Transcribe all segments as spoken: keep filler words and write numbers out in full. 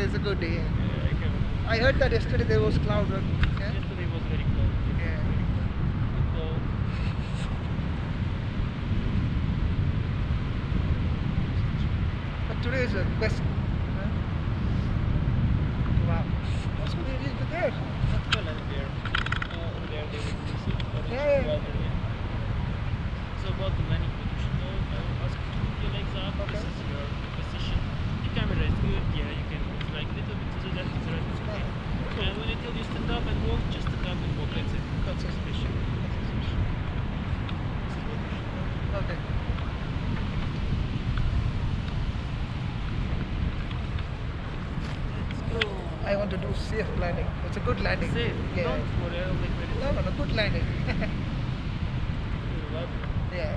is a good day. Yeah, I can. I heard that yesterday there was cloud. Right? Yeah. Yesterday was very cold. Yeah. Very cold. But today is the best. Huh? Wow. That's what it is over there. Well, and there. Uh, over there they will do some orange Yeah, yeah. weather, yeah. So about the landing position though, I will ask you to put your legs up. Okay. This is your position. The camera is good, yeah, you can move like a little bit to the left, to the right, it's okay. And when until you stand up and walk, just stand up and walk, that's it. That's it. This is what you should do. Okay. I want to do safe landing. It's a good landing. Safe, Yeah. don't worry, I'll make very No, no, no, good landing. yeah.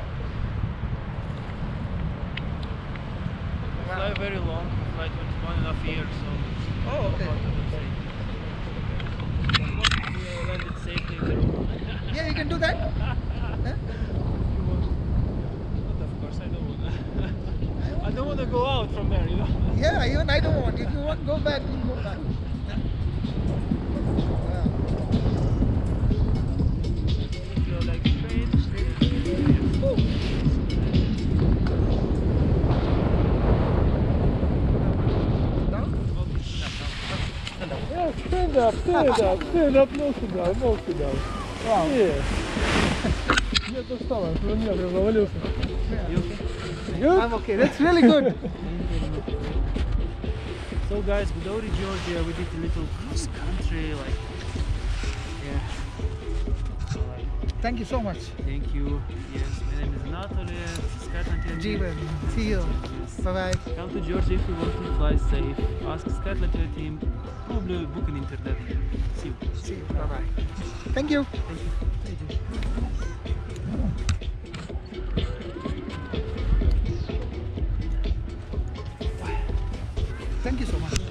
We fly very long, we fly twenty-one and a half years, so Oh, okay. we landed safely in the room. Yeah, you can do that. Huh? But of course I don't wanna I don't wanna go out from there, you know. Yeah, even I don't want. If you want, go back. You go back. Wow. Keep your legs straight, straight. Oh. Down? Okay, stand up now. Stand up. Yeah, stand up, stand up, stand up, mostly down, mostly down. Wow. Yeah. Я то самое, что меня прям завалился. You okay? Good? I'm okay. That's really good. So guys, Gudaurie, Georgia, we did a little cross country, like, yeah. Alright, Thank you so much. thank you. Yes, my name is Anatoly, Scotland. Jeevan. See you. Yes. Bye bye. Come to Georgia if you want to fly safe. Ask Scotland Air team. Probably book an internet. See you. See you. Bye bye. Thank you. Thank you. Thank you. Thank you so much.